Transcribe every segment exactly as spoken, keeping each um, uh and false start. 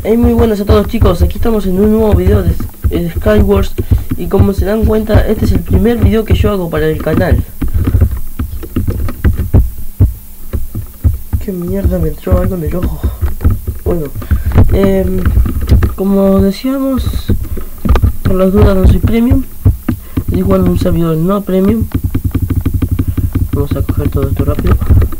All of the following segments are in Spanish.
Hey, muy buenas a todos chicos, aquí estamos en un nuevo video de, de Skywars. Y como se dan cuenta, este es el primer video que yo hago para el canal. ¿Qué mierda me entró algo en el ojo? Bueno, eh, como decíamos, por las dudas no soy premium. Estoy jugando un servidor no premium. Vamos a coger todo esto rápido.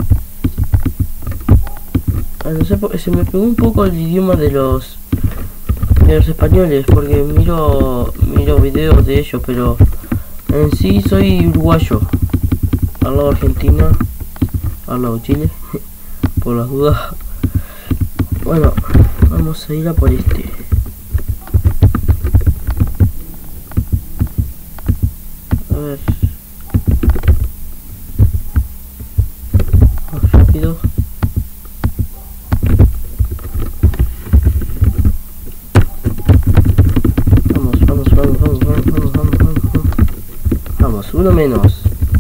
No sé, se me pegó un poco el idioma de los de los españoles, porque miro miro videos de ellos, pero en sí soy uruguayo, al lado Argentina, al lado Chile, por las dudas. Bueno, vamos a ir a por este. A ver, más rápido. Uno menos.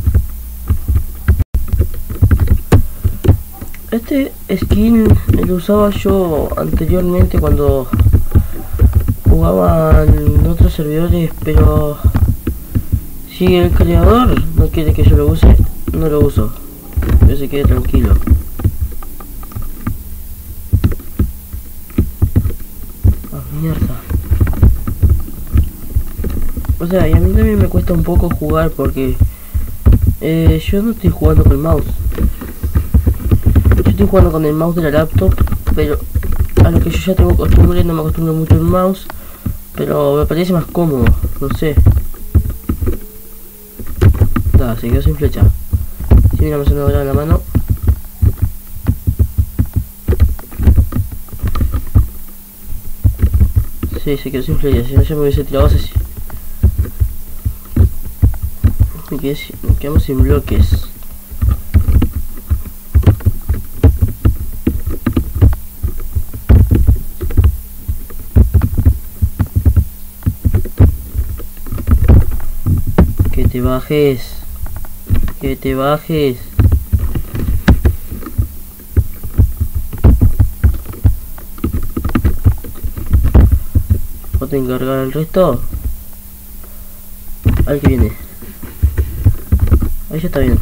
Este skin lo usaba yo anteriormente cuando jugaba en otros servidores, pero si el creador no quiere que yo lo use, no lo uso. Yo se quede tranquilo. Ah, mierda. O sea, y a mí también me cuesta un poco jugar porque eh, yo no estoy jugando con el mouse. Yo estoy jugando con el mouse de la laptop, pero a lo que yo ya tengo costumbre, no me acostumbro mucho al mouse, pero me parece más cómodo, no sé. Da, se quedó sin flecha. Tiene una mecanizadora en la mano. Sí, se quedó sin flecha, si no ya me hubiese tirado así. Me quedamos sin bloques. Que te bajes. Que te bajes. ¿Puedo encargar el resto? Al que viene. Ahí ya está bien.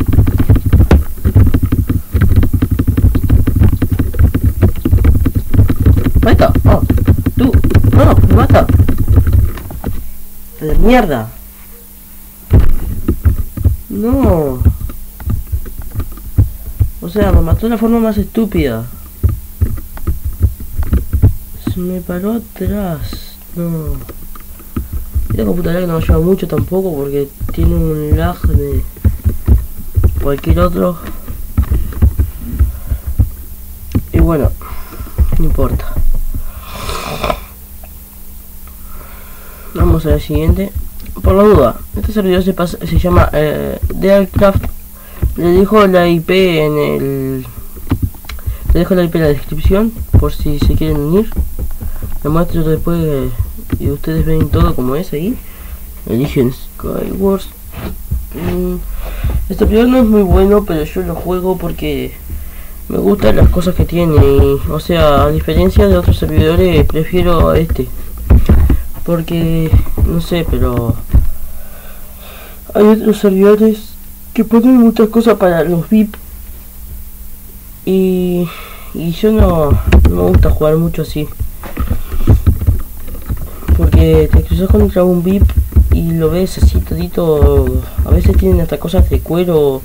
Ahí está. Oh, tú. No, me mata. De mierda. No. O sea, me mató de la forma más estúpida. Se me paró atrás. No. Esta computadora que no me ayuda mucho tampoco porque tiene un lag de cualquier otro. Y bueno, no importa. Vamos a la siguiente. Por la duda, este servidor se, pasa, se llama eh, Dealcraft. Le dejo la I P en el Le dejo la I P en la descripción por si se quieren unir. Lo muestro después eh, y ustedes ven todo como es ahí. Eligen Skywars. mm. Este servidor no es muy bueno, pero yo lo juego porque me gustan las cosas que tiene. Y, o sea, a diferencia de otros servidores, prefiero a este. Porque, no sé, pero hay otros servidores que ponen muchas cosas para los V I P. Y, y yo no, no me gusta jugar mucho así. Porque te cruzas contra un V I P y lo ves así todito. A veces tienen hasta cosas de cuero,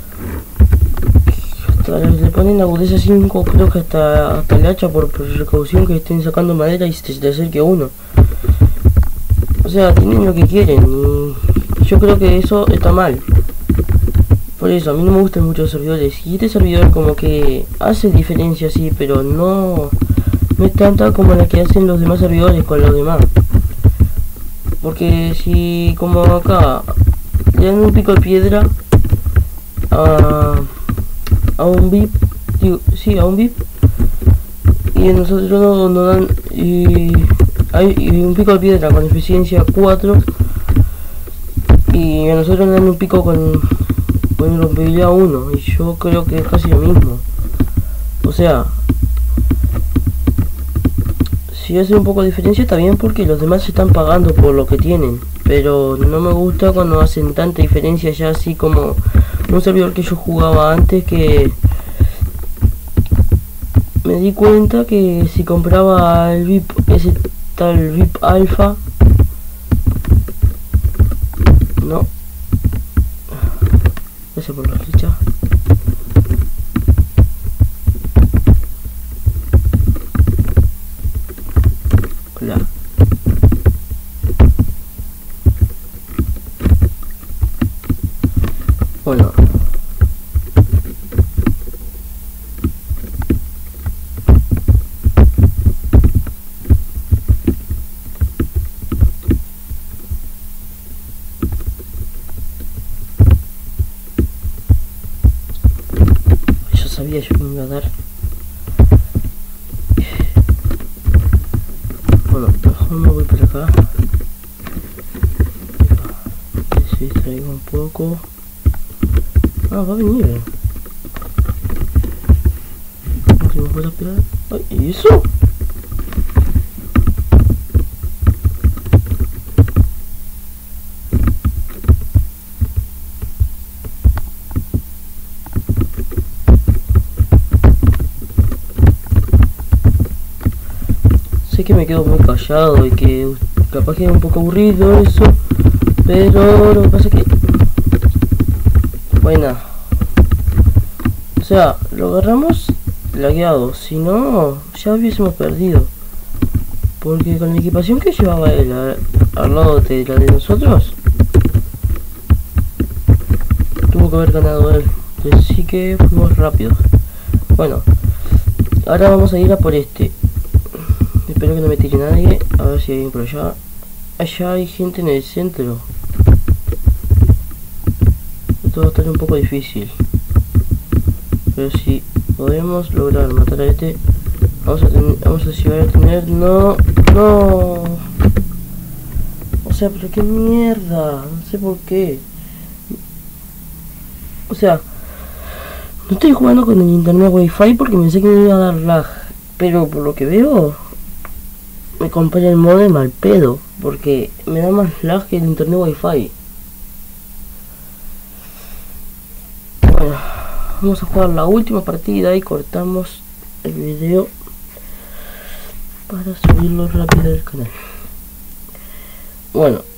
hasta le ponen agudeza cinco, creo que hasta, hasta el hacha por precaución que estén sacando madera y se te acerque uno. O sea, tienen lo que quieren y yo creo que eso está mal. Por eso, a mí no me gustan muchos servidores. Y este servidor como que hace diferencia, sí, pero no, no es tanta como la que hacen los demás servidores con los demás. Porque si como acá le dan un pico de piedra a, a un V I P, digo, sí, a un V I P, y a nosotros nos no dan y hay y un pico de piedra con eficiencia cuatro, y a nosotros nos dan un pico con, con rompibilidad uno, y yo creo que es casi lo mismo. O sea, si hace un poco de diferencia está bien porque los demás se están pagando por lo que tienen. Pero no me gusta cuando hacen tanta diferencia ya, así como un servidor que yo jugaba antes, que me di cuenta que si compraba el V I P, ese tal V I P Alpha, no, gracias por la flecha. Hola. Bueno, yo sabía yo que me iba a dar. Bueno, mejor me voy para acá. Se distraigo un poco. Ah, va a venir. No sé, me puedo esperar. Ay, ¿y eso? Sé que me quedo muy callado y que capaz que es un poco aburrido eso, pero lo que pasa es que... Buena. O sea, lo agarramos lagueado, si no, ya hubiésemos perdido. Porque con la equipación que llevaba él al, al lado de la de nosotros, tuvo que haber ganado él. Así que fuimos rápidos. Bueno, ahora vamos a ir a por este. Espero que no me tire nadie. A ver si hay alguien por allá. Allá hay gente en el centro. Esto va a estar un poco difícil, pero si podemos lograr matar a este, vamos a tener, vamos a llegar a tener, no, no, o sea, pero qué mierda, no sé por qué, o sea, no estoy jugando con el internet wifi porque pensé que me iba a dar lag, pero por lo que veo, me compré el modem al pedo, porque me da más lag que el internet wifi. Bueno, vamos a jugar la última partida y cortamos el video para subirlo rápido al canal. Bueno,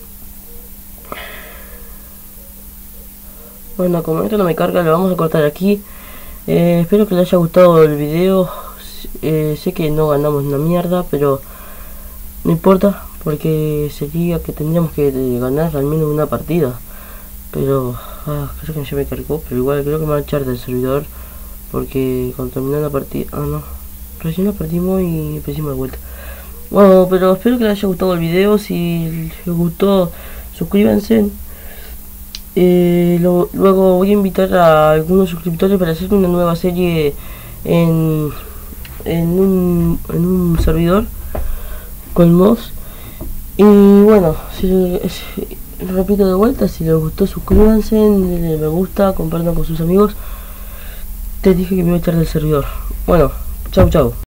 bueno, como esto no me carga, lo vamos a cortar aquí. eh, Espero que les haya gustado el video. eh, Sé que no ganamos una mierda, pero no importa, porque sería que tendríamos que ganar al menos una partida. Pero ah, creo que ya me cargó, pero igual creo que me va a echar del servidor, porque cuando terminé la partida, ah no, recién la perdimos y empezamos de vuelta. Bueno, pero espero que les haya gustado el video. Si les gustó, suscríbanse. eh, lo, luego voy a invitar a algunos suscriptores para hacer una nueva serie en, en, un, en un servidor con mods. Y bueno, si, si repito de vuelta, si les gustó, suscríbanse, denle me gusta, compartan con sus amigos. Te dije que me iba a echar del servidor. Bueno, chau chau.